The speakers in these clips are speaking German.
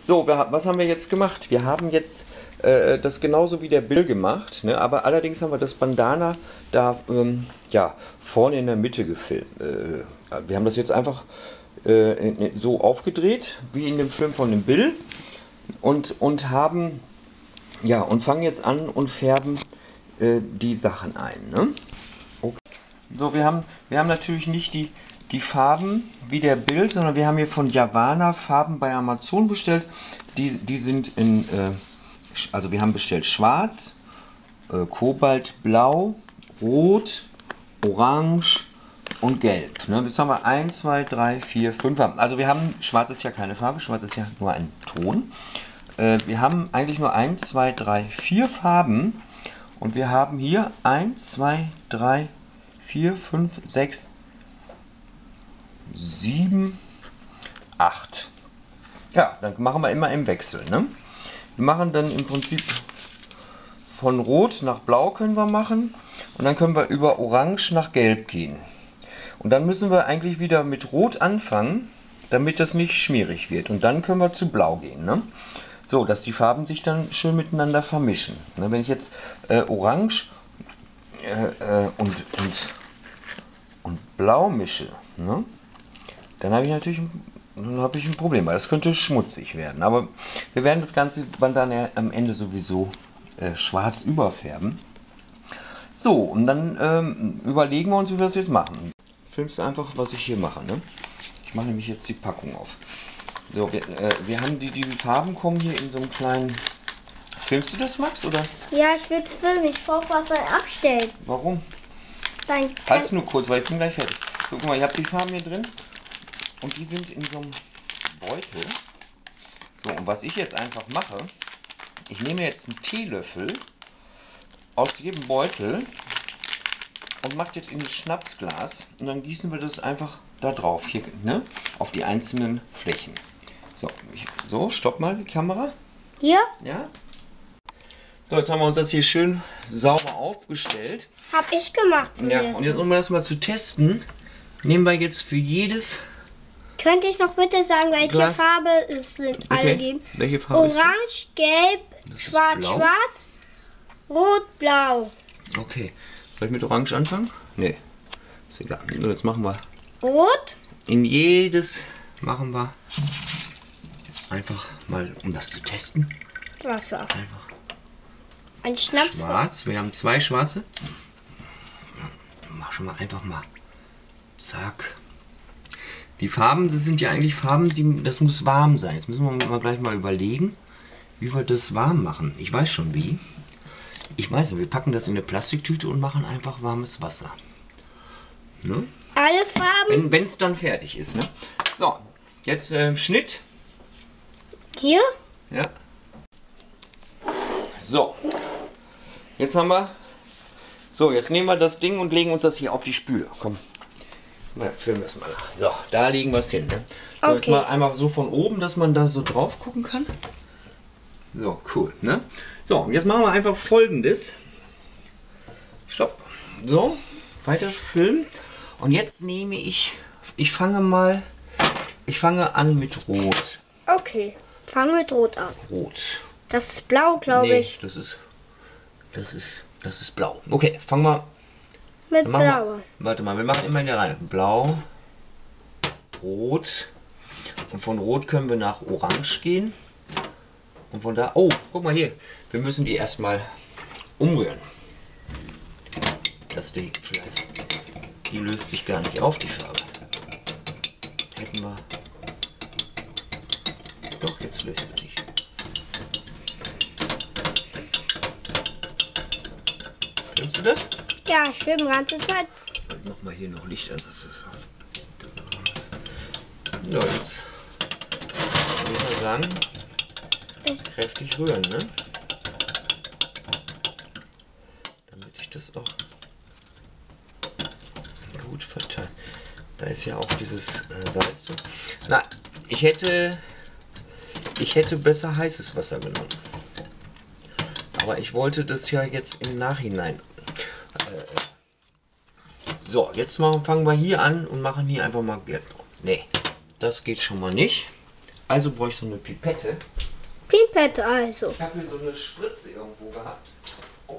So, was haben wir jetzt gemacht? Wir haben jetzt das genauso wie der Bill gemacht, ne? Aber allerdings haben wir das Bandana da ja, vorne in der Mitte gefilmt. Wir haben das jetzt einfach so aufgedreht, wie in dem Film von dem Bill, und haben, ja, und fangen jetzt an und färben die Sachen ein. Ne? Okay. So, wir haben natürlich nicht die Farben wie der Bild, sondern wir haben hier von Javana Farben bei Amazon bestellt. Die sind in, also wir haben bestellt schwarz, Kobaltblau, Rot, Orange und Gelb. Ne? Jetzt haben wir 1, 2, 3, 4, 5 Farben. Also wir haben, schwarz ist ja keine Farbe, schwarz ist ja nur ein Ton. Wir haben eigentlich nur 1, 2, 3, 4 Farben. Und wir haben hier 1, 2, 3, 4, 5, 6, 7, 8. Ja, dann machen wir immer im Wechsel. Ne? Wir machen dann im Prinzip von Rot nach Blau können wir machen. Und dann können wir über Orange nach Gelb gehen. Und dann müssen wir eigentlich wieder mit Rot anfangen, damit das nicht schmierig wird. Und dann können wir zu Blau gehen. Ne? So, dass die Farben sich dann schön miteinander vermischen. Ne, wenn ich jetzt Orange und Blau mische, ne, dann habe ich natürlich ein Problem, weil das könnte schmutzig werden. Aber wir werden das Ganze dann am Ende sowieso schwarz überfärben. So, und dann überlegen wir uns, wie wir das jetzt machen. Filmst du einfach, was ich hier mache. Ne? Ich mache nämlich jetzt die Packung auf. So, wir haben die Farben kommen hier in so einem kleinen... Filmst du das, Max, oder? Ja, ich will es filmen. Ich brauche was dann abstellt. Warum? Dann Halt's nur kurz, weil ich bin gleich fertig. So, guck mal, ich habe die Farben hier drin. Und die sind in so einem Beutel. So, und was ich jetzt einfach mache, ich nehme jetzt einen Teelöffel aus jedem Beutel und mache das in ein Schnapsglas. Und dann gießen wir das einfach da drauf, hier, ne? Auf die einzelnen Flächen. So, stopp mal die Kamera. Hier? Ja. So, jetzt haben wir uns das hier schön sauber aufgestellt. Hab ich gemacht. Ja, und jetzt, um das mal zu testen, nehmen wir jetzt für jedes... Könnte ich noch bitte sagen, welche Glas. Farbe es sind alle geben? Welche Farbe ist das? Orange, Gelb, Das ist Schwarz, blau. Schwarz, Rot, Blau. Okay. Soll ich mit Orange anfangen? Nee. Ist egal. So, jetzt machen wir... Rot. In jedes machen wir einfach mal, um das zu testen. Wasser. Einfach Ein Schnaps. schwarz. Wir haben 2 schwarze. Mach schon mal einfach mal. Zack. Die Farben, das sind ja eigentlich Farben, das muss warm sein. Jetzt müssen wir gleich mal überlegen, wie wir das warm machen. Ich weiß schon wie. Ich weiß, wir packen das in eine Plastiktüte und machen einfach warmes Wasser. Ne? Alle Farben. Wenn es dann fertig ist. Ne? So, jetzt Schnitt. Hier. Ja. So. Jetzt haben wir... So, jetzt nehmen wir das Ding und legen uns das hier auf die Spüle. Komm. Mal, filmen wir es mal. So, da legen wir es hin. Ne? So, Okay. jetzt mal einmal so von oben, dass man da so drauf gucken kann. So, cool. Ne? So, und jetzt machen wir einfach Folgendes. Stopp. So, weiter filmen. Und jetzt nehme ich fange an mit Rot. Okay. Fangen mit Rot an. Rot. Das ist Blau, glaube ich. Das ist blau. Okay, fangen wir. Mit Dann machen Blau. wir, warte mal, wir machen immer in der Reihe. Blau, Rot. Und von Rot können wir nach Orange gehen. Und von da. Oh, guck mal hier. Wir müssen die erstmal umrühren. Das Ding vielleicht. Die löst sich gar nicht auf, die Farbe. Hätten wir. Doch, jetzt löst sie sich. Kennst du das? Ja, schön, die ganze Zeit. Mach mal hier noch Licht an. Das ist so, jetzt würde ich mal sagen, kräftig rühren, ne? Damit ich das auch gut verteile. Da ist ja auch dieses Salz drin. Na, ich hätte besser heißes Wasser genommen. Aber ich wollte das ja jetzt im Nachhinein. So, jetzt fangen wir hier an und machen hier einfach mal Gelb. Nee, das geht schon mal nicht. Also brauche ich so eine Pipette. Pipette also. Ich habe hier so eine Spritze irgendwo gehabt. Oh.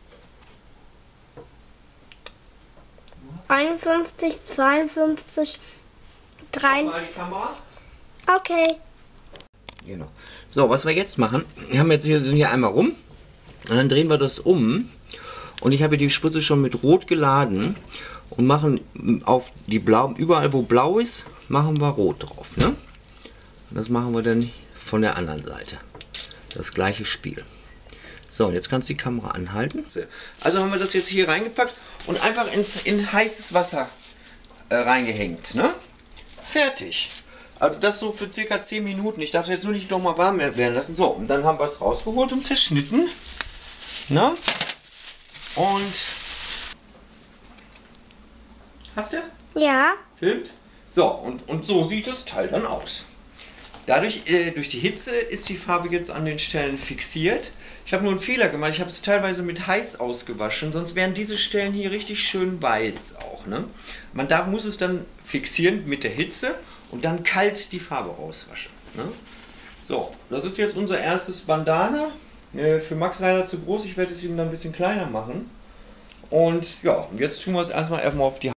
51, 52, 3. Mal die Kamera. Okay. Genau. So, was wir jetzt machen, sind hier einmal rum und dann drehen wir das um und ich habe die Spritze schon mit Rot geladen und machen auf die blauen, überall wo blau ist, machen wir Rot drauf. Ne? Und das machen wir dann von der anderen Seite. Das gleiche Spiel. So, und jetzt kannst du die Kamera anhalten. Also haben wir das jetzt hier reingepackt und einfach in heißes Wasser reingehängt. Ne? Fertig. Also das so für circa 10 Minuten. Ich darf es jetzt nur nicht noch mal warm werden lassen. So, und dann haben wir es rausgeholt und zerschnitten. Na? Und... Hast du? Ja. Filmt? So, und so sieht das Teil dann aus. Dadurch, durch die Hitze ist die Farbe jetzt an den Stellen fixiert. Ich habe nur einen Fehler gemacht. Ich habe es teilweise mit heiß ausgewaschen, sonst wären diese Stellen hier richtig schön weiß auch. Ne? Muss es dann fixieren mit der Hitze und dann kalt die Farbe rauswaschen. Ne? So, das ist jetzt unser erstes Bandana. Für Max leider zu groß. Ich werde es ihm dann ein bisschen kleiner machen. Und ja, jetzt tun wir es erstmal auf die